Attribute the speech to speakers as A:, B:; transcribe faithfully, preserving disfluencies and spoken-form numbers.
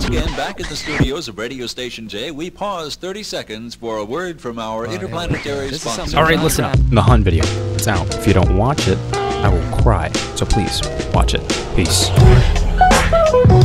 A: again, back at the studios of Radio Station J, we pause thirty seconds for a word from our interplanetary sponsor.
B: Alright, listen up. The Hun video. It's out. If you don't watch it, I will cry. So please, watch it. Peace.